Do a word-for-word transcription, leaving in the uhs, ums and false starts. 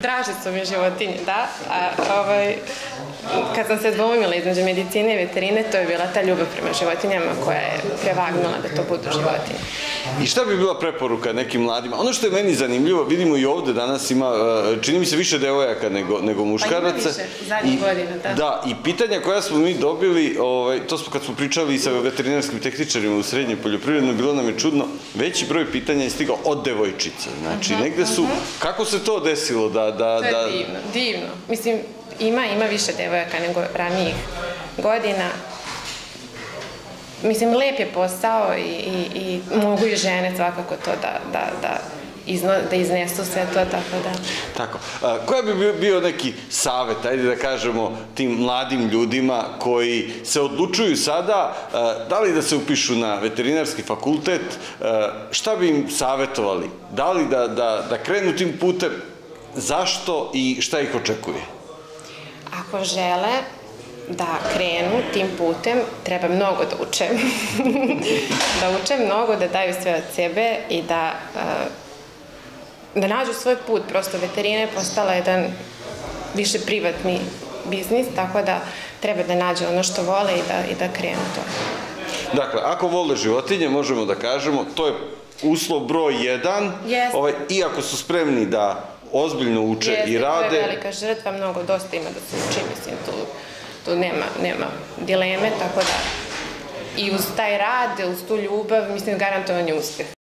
Draže su mi životinje, da. A, ovaj, kad sam se dvoumila između medicine i veterine, to je bila ta ljubav prema životinjama koja je prevagnula da to budu životinje. I šta bi bila preporuka nekim mladima? Ono što je meni zanimljivo, vidimo i ovde danas ima, čini mi se više devojaka nego, nego muškaraca. Pa ima više, zadnjih godina, da. Da, i pitanja koja smo mi dobili, ovaj, to smo kad smo pričali sa veterinarskim tehničarima u srednjoj poljoprivrednoj, bilo nam je čudno, veći broj pitanja je stigao od devojčica. Znači, negde su, kako se to desilo da... da to je divno, divno. Mislim, ima, ima više devojaka nego ranijih godina. Mislim, lep je posao i, i, i mogu i žene svakako to da, da, da, izno, da iznesu sve to, tako da... Tako. A, koja bi bio neki savet, ajde da kažemo, tim mladim ljudima koji se odlučuju sada, a, da li da se upišu na veterinarski fakultet, a, šta bi im savetovali? Da li da, da, da krenu tim putem? Zašto i šta ih očekuje? Ako žele da krenu tim putem, treba mnogo da uče. Da uče mnogo, da daju sve od sebe i da, da nađu svoj put. Prosto veterina je postala jedan više privatni biznis, tako da treba da nađu ono što vole i da, i da krenu to. Dakle, ako vole životinje, možemo da kažemo, to je uslov broj jedan, ovaj, i ako su spremni da ozbiljno uče i rade... To je velika žrtva, mnogo dosta ima da se uči, mislim, tu, tu nema, nema dileme, tako da i uz taj rad, uz tu ljubav, mislim, garantovan je uspeh.